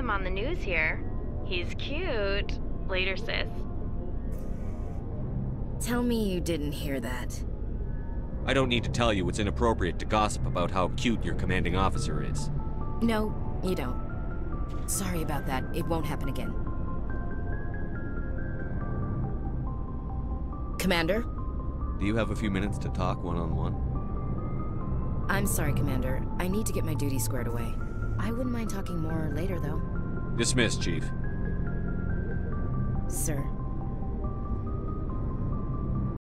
him on the news here. He's cute. Later, sis. Tell me you didn't hear that. I don't need to tell you it's inappropriate to gossip about how cute your commanding officer is. No, you don't. Sorry about that. It won't happen again. Commander? Do you have a few minutes to talk one-on-one? I'm sorry, Commander. I need to get my duty squared away. I wouldn't mind talking more later, though. Dismissed, Chief. Sir.